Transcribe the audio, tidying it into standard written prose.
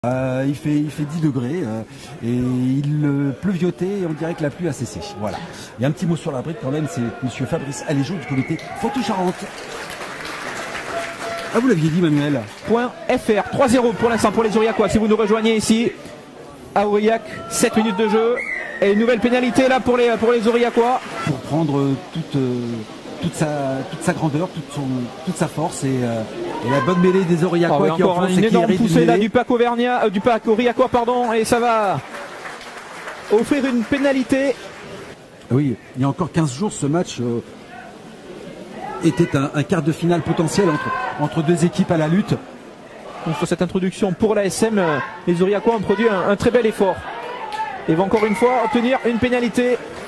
Il fait 10 degrés et il pleuviotait et on dirait que la pluie a cessé. Voilà. Il y a un petit mot sur la brique quand même, c'est monsieur Fabrice Aléjo du comité Poitou-Charentes. Ah, vous l'aviez dit, Manuel. .fr 3-0 pour l'instant pour les Aurillacois. Si vous nous rejoignez ici à Aurillac, 7 minutes de jeu et une nouvelle pénalité là pour les Aurillacois. Pour prendre toute sa grandeur, toute sa force et la bonne mêlée des Aurillacois qui encore une énorme poussée là du pack Aurillacois pardon, et ça va offrir une pénalité. Oui, il y a encore 15 jours, ce match était un quart de finale potentiel entre deux équipes à la lutte. Donc, sur cette introduction pour l'ASM, les Aurillacois ont produit un très bel effort et vont encore une fois obtenir une pénalité.